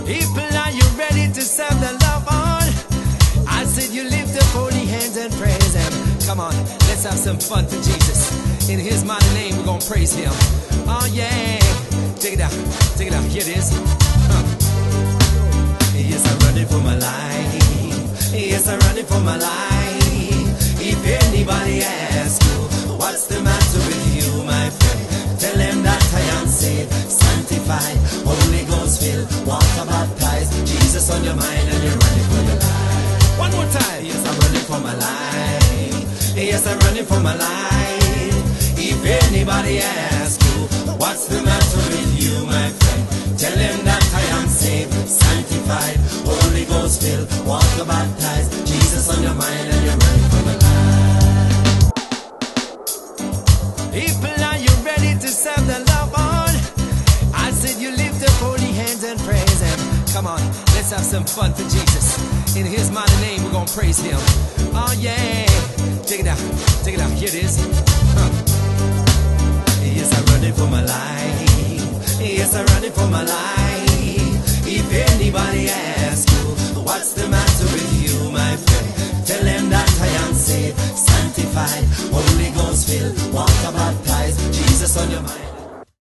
People, are you ready to serve the Lord? I said you lift up holy hands and praise Him. Come on, let's have some fun for Jesus. In His mighty name, we're gonna praise Him. Oh yeah, take it out, here it is. Yes, I'm running for my life. Yes, I'm running for my life. If anybody asks you, what's the matter with you, my friend? Tell them that I am saved, sanctified, Holy Ghost filled, water baptized. Jesus on your mind and you're running for your life. One more time. Yes, I'm running for my life. Yes, I'm running for my life. If anybody asks you, what's the matter with you, my friend? Tell them that I am saved, sanctified, Holy Ghost filled, water baptized. Jesus on your mind and you're running for my life. People, are you ready to serve the Lord? I said you lift up holy hands and praise Him. Come on, let's have some fun for Jesus. In His mighty name, we're gonna praise Him. Oh yeah, take it out, here it is. Yes, I'm running for my life. Yes, I'm running for my life. If anybody asks